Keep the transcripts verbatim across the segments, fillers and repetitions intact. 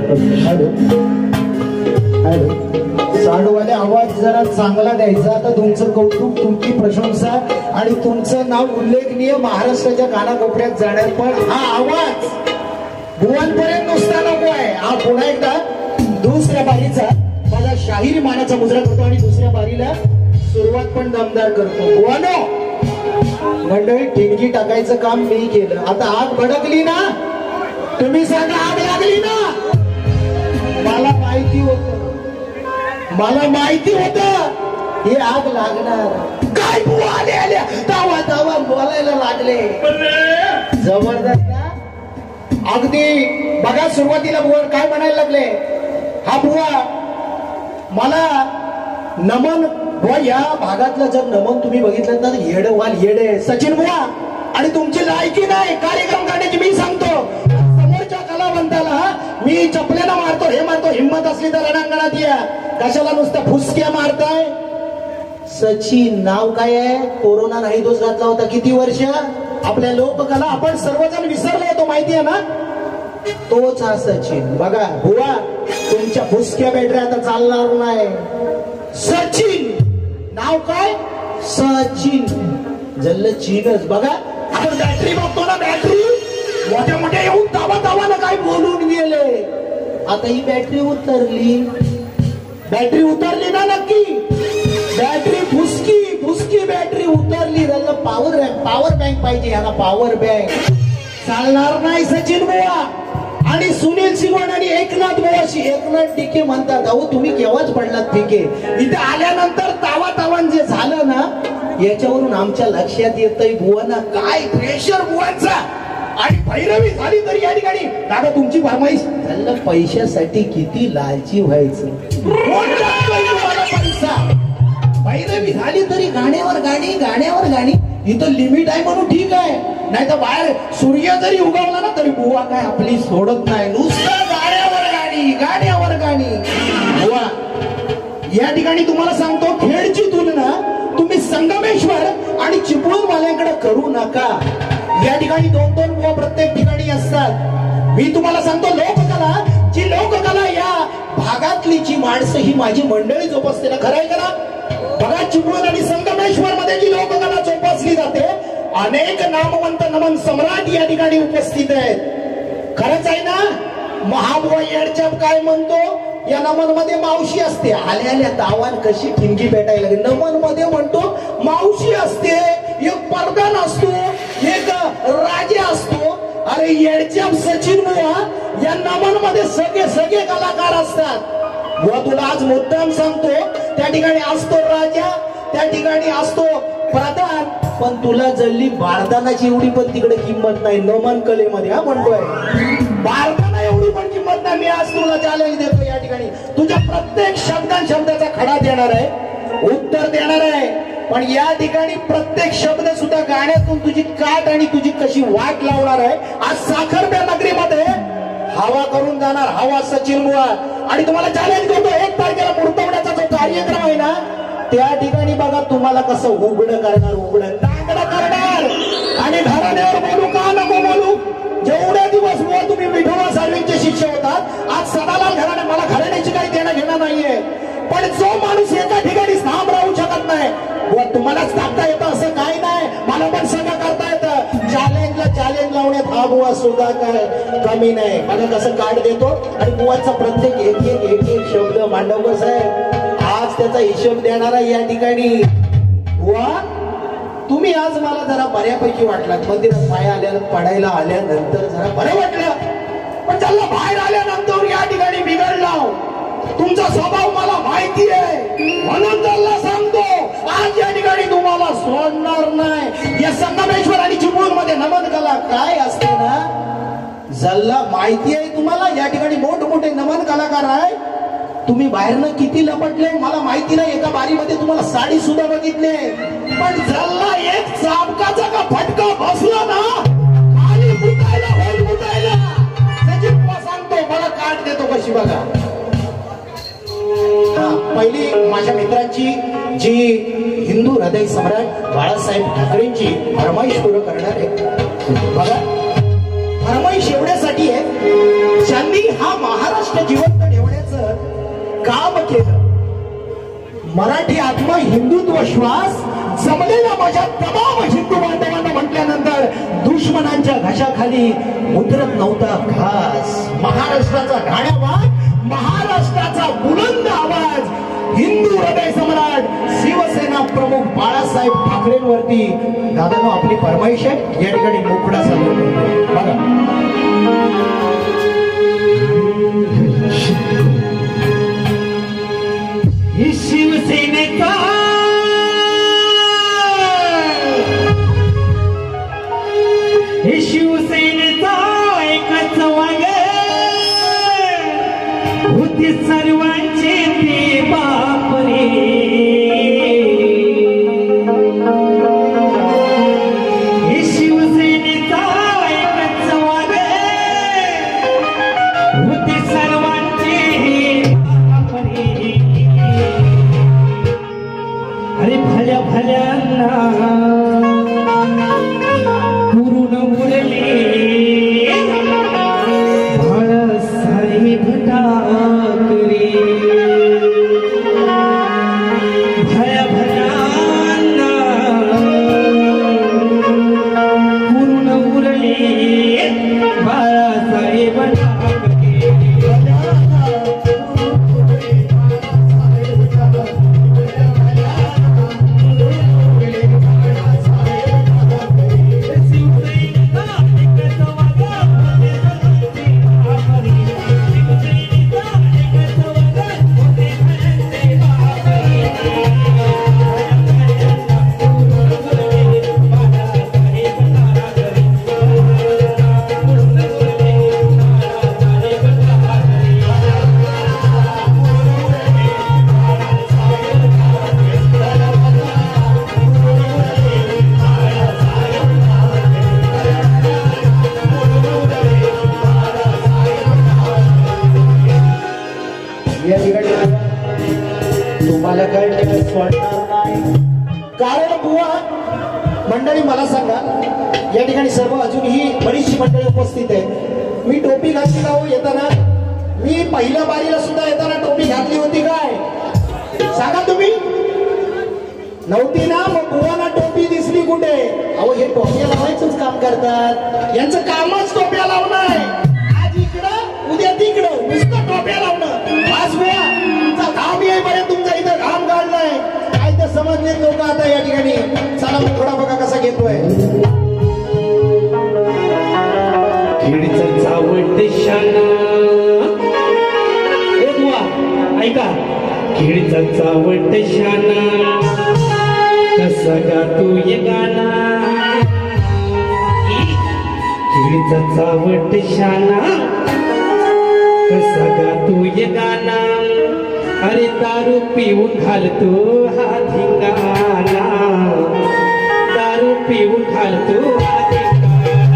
Hello hello साडूवाले आवाज जरा चांगला द्यायचा. आता तुमचं कौतुक, तुमची प्रशंसा आणि तुमचं नाव उल्लेखनीय महाराष्ट्राच्या कानाकोपऱ्यात जाणार, पण हा आवाज भुवनपर्यंत नुसता नको आहे. हा पुन्हा एकदा दुसऱ्या बारीचा माझा शाहिरी मानाचा मुजरा करतो आणि दुसऱ्या बारीला सुरुवात पण दमदार करतो. भुवनो मंडळी, ठिणगी टाकायचं काम मी केलं. आता आग भडकली ना, तुम्ही सांगा आग लागली ना. मला माहिती होत, मला माहिती होत हे आग लागणार. काय बुवा आले आल्या तावा तावा बोलायला लागले जबरदस्त ना. अगदी बघा सुरुवातीला बुवा काय म्हणायला लागले. हा बुवा मला नमन बुवा, या भागातलं जर नमन तुम्ही बघितलं तर येड वाल येडे सचिन बुवा, आणि तुमची लायकी नाही कार्यक्रम करण्याची. मी सांगतो समोरच्या कलावंताला मी चपल्याला मारतो, हे मारतो, हिंमत असली तर रणांगणात या. कशाला नुसतं फुसक्या मारताय. सचिन नाव काय आहे, कोरोना नाही डोस घातला होता किती वर्ष. आपल्या लोककला आपण सर्वजण विसरलो होतो माहिती आहे ना, तोच हा सचिन. बघा बुवा तुमच्या फुसक्या बॅटऱ्या आता चालणार नाही. सचिन नाव काय, सचिन जल्ल चीनच. बघा आपण बॅटरी बघतो ना, बॅटरी मोठ्या मोठ्या येऊन तावा तावानं काय बोलून गेले. आता ही बॅटरी उतरली, बॅटरी उतरली ना नक्की. बॅटरी फुसकी फुसकी बॅटरी उतरली. त्याला पॉवर पॉवर बँक पाहिजे, याला पॉवर बँक चालणार नाही सचिन बुवा. आणि सुनील सिंगवण आणि एकनाथ बुवाशी एकनाथ टिके म्हणतात, अहो तुम्ही केव्हाच पडलात टिके. इथे आल्यानंतर तावा तावान जे झालं ना, याच्यावरून आमच्या लक्षात येतंय बुवांना काय प्रेशर बुवांचा. आणि भैरवी झाली तरी या ठिकाणी दादा तुमची फरमाईश झालं. पैशासाठी किती लालची व्हायचं. पैसा भैरवी झाली तरी गाण्यावर गाणी गाण्यावर गाणी. इथं लिमिट आहे म्हणून ठीक आहे, नाही तर बाहेर सूर्य जरी उगवला ना तरी बुवा काय आपली सोडत नाही. नुसतं गाण्यावर गाणी गाण्यावर गाणी. बुवा या ठिकाणी तुम्हाला सांगतो, खेळची तुलना तुम्ही संगमेश्वर आणि चिपळूणवाल्यांकडे करू नका. या ठिकाणी दोन दोन बुवा प्रत्येक ठिकाणी असतात. मी तुम्हाला सांगतो लोककला, जी लोककला या भागातली जी माणसं ही माझी मंडळी जोपासते ना, खरं आहे का ना. बघा चिपळूण आणि संगमेश्वर मध्ये जी लोककला जोपासली जाते, अनेक नामवंत नमन सम्राट या ठिकाणी उपस्थित आहेत. खरंच आहे ना. महाबुवा येडच्या काय म्हणतो, या नमन मध्ये मावशी असते. आल्या आल्या दावान कशी ठिणगी पेटायला लागली. नमन मध्ये म्हणतो मावशी असते, एक परदान असतो, एक राजे असतो. अरे येडच्या सचिन बुवा, या नमन मध्ये सगळे सगळे कलाकार असतात. बुवा तुला आज मुद्दाम सांगतो, त्या ठिकाणी असतो राजा, त्या ठिकाणी असतो प्रधान, पण तुला जल्ली बारदानाची एवढी पण तिकडे किंमत नाही नमन कलेमध्ये. हा म्हणतोय बारदाना एवढी पण किंमत नाही. मी आज तुला चॅलेंज देतो, या ठिकाणी तुझ्या प्रत्येक शब्दां शब्दाचा खडा देणार आहे, उत्तर देणार आहे. पण या ठिकाणी प्रत्येक शब्द सुद्धा गाण्यातून तुझी काट आणि तुझी कशी वाट लावणार आहे. आज साखरप्या नगरीमध्ये हवा करून जाणार हवा सचिन बुवा. आणि तुम्हाला चॅलेंज करतो, एक तारखेला मुर्तवण्याचा जो कार्यक्रम आहे ना, त्या ठिकाणी बघा तुम्हाला कसं उघडं करणार, उघडं दांगडं करणार. आणि घराण्यावर बोलू का नको बोलू, जेवढे दिवस बुवा तुम्ही विठोबा साळवींचे शिष्य होतात, आज सदालाल घराणे, मला घराण्याची काही देणं घेणं नाहीये. पण जो माणूस एका ठिकाणी थांब राहू शकत नाही, तुम्हालाच थांबता येतं असं काही नाही, मला पण सगळं करता येतं. चॅलेंजला चॅलेंज लावण्यात हा बुवा सुद्धा काय कमी नाही. मला कसं कार्ड देतो आणि बुवाचा प्रत्येक एक एक एक एक शब्द मांडव कसं आहे, आज त्याचा हिशोब देणारा या ठिकाणी. बुवा तुम्ही आज मला जरा बऱ्यापैकी वाटलात. मंदिरात पाया आल्या पडायला आल्यानंतर जरा बरं वाटलं, पण त्याला बाहेर आल्यानंतर या ठिकाणी बिघडला. तुमचा स्वभाव मला माहिती आहे, म्हणून त्याला सांगतो आज या ठिकाणी तुम्हाला सोडणार नाही. या संगमेश्वर आणि चिपळूण मध्ये नमन कला काय असते ना, जल्ला माहिती आहे तुम्हाला. या ठिकाणी मोठमोठे नमन कलाकार आहे. तुम्ही बाहेरनं किती लपटले मला माहिती नाही. एका बारीमध्ये तुम्हाला साडी सुद्धा बघितले, पण जल्ला एक चाबकाचा का फटका बसला ना, खाली मुतायला होईल मुतायला. सचिन बुवा सांगतो, मला काट देतो कशी बघा. पहिली माझ्या मित्रांची जी हिंदू हृदय सम्राट बाळासाहेब ठाकरेंची फरमाईश पूर्ण करणार आहे. बघा फरमाईश एवढ्यासाठी आहे, ज्यांनी आणि हा महाराष्ट्र जिवंत ठेवण्याचं काम केलं. मराठी आत्मा हिंदुत्व श्वास जमलेला माझ्या तमाम हिंदू बांधवांना म्हटल्यानंतर दुश्मनांच्या घशाखाली उतरत नव्हता घास. महाराष्ट्राचा गाण्यावाद, महाराष्ट्राचा बुलंद आवाज, हिंदू हृदय सम्राट शिवसेना प्रमुख बाळासाहेब ठाकरेंवरती दादानो आपली फरमाईश आहे. या ठिकाणी मोकळा सादर करतो बघा. ही शिवसेनेचा ही शिवसेनेचा एकच वाग होती सर्वांची ती बापरे. ही शिवसेनेचा एकच वाग होती सर्वांची बापरे. अरे भल्या भल्यांना पुरून उरले बाळासाहेब ठाकरे. भल्या भल्यांना पुरून उरले बाळासाहेब ठाकरे. तुम्हाला काही वाटणार नाही. कारण बुवा मंडळी मला सांगा, या ठिकाणी सर्व अजूनही बरीचशी मंडळी उपस्थित आहे. मी टोपी घातली का हो येताना? मी पहिल्या बारीला सुद्धा येताना टोपी घातली होती काय? सांगा तुम्ही. नव्हती ना? मग बुवाला टोपी दिसली कुठे? अहो हे टोप्या लावायचंच काम करतात. यांचं कामच टोप्या लावणं आहे. आज इकडं उद्या तिकडं नुसतं टोप्या लावणं. आज बुवा तुमचा घाम येईपर्यंत तुमचा इथं घाम काढलाय काय ते समजले लोक आता या ठिकाणी. चला मग थोडा बघा कसा घेतोय. खेडीचा चावट शाना ए बुवा ऐका. खेडीचा चावट शाना कसा गातो ये गाना. खेडीचा चावट शाना कसा गातो ये गाना. अरे दारू पिऊन घालतो हा धिंगाणा. दारू पिऊन घालतो हा धिंगाणा.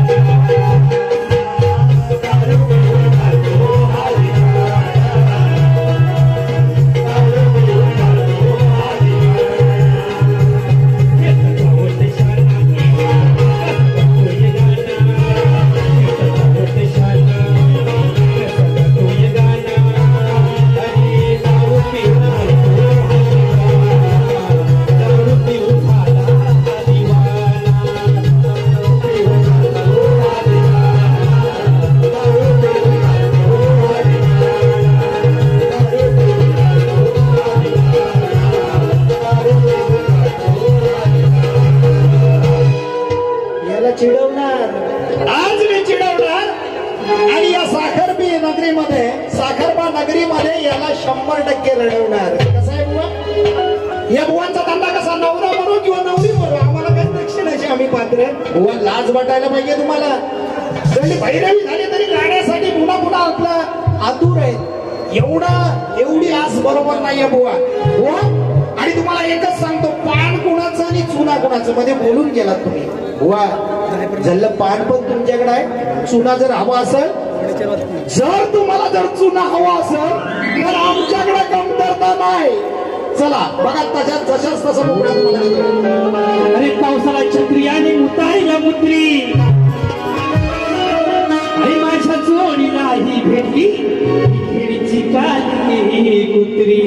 चिडवणार आज मी चिडवणार. आणि या साखरपी नगरीमध्ये साखरपा नगरीमध्ये याला शंभर टक्के रडवणार. कसा आहे बुवा? या बुवांचा धंदा कसा? नवरा मरो किंवा नवरी मरो आम्हाला काही दक्षिणाची आम्ही पात्र. बुवा लाज वाटायला पाहिजे तुम्हाला. भैरवी झाली तरी गाण्यासाठी पुन्हा पुन्हा आपला आतुर आहे. एवढा एवढी आस बरोबर नाहीये बुवा. बुवा आणि तुम्हाला एकच सांगतो, पान कुणाचं आणि चुना कुणाचं मध्ये बोलून गेलात तुम्ही. बुवा जल्ल पान पण तुमच्याकडे आहे, चुना जर हवा असेल, जर तुम्हाला जर चुना हवा असेल तर आमच्याकडे कमतरता नाही. चला बघा तशाच तशाच तसं मोकळा तुम्हाला. अरे पावसाला छत्री आणि मुताईला मुत्री. अरे माझ्या जोडी नाही माझी भेटली खेडची काली कुत्री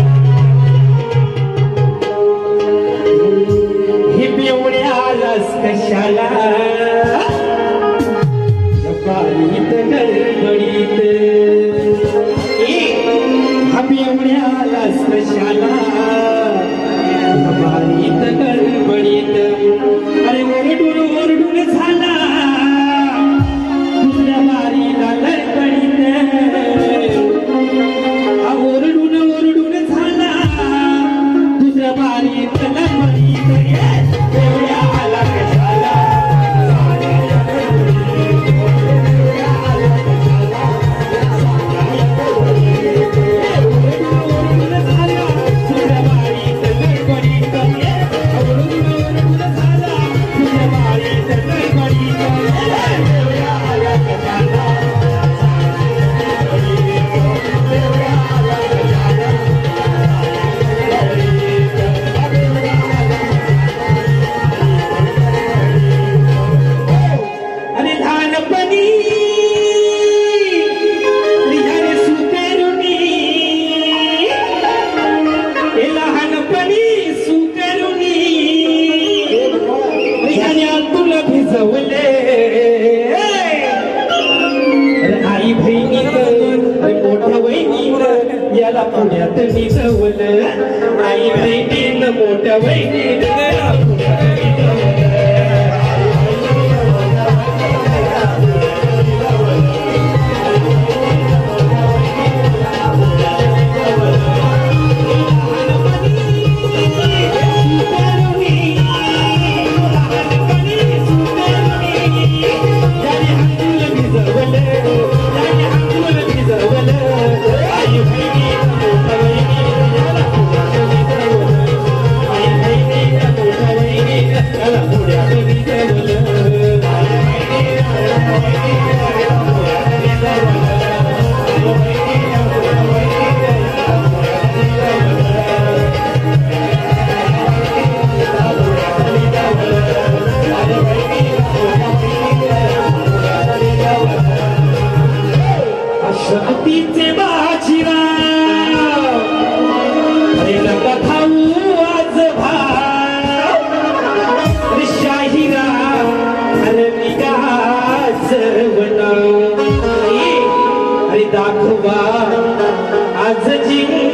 हे बेवड्या आलास कशाला बारीत गडबडीत हा बेवड्या आलास कशाला बारीत गडबडीत अरे ओरडून ओरडून झाला दुसऱ्या बारीला गडबडीत हा ओरडून ओरडून झाला दुसऱ्या बारीत गडबडीत बेवड्या आला कशाला आई बहिणी मोठ्या बहिणी याला पुण्यात निजवलं आई बहिणीनं मोठ्या बहिणीनं शक्तीचे बाजीराव कथाऊ आज भाव शाहीराव अरे निगाच बनाव अरे दाखवा आज जिंक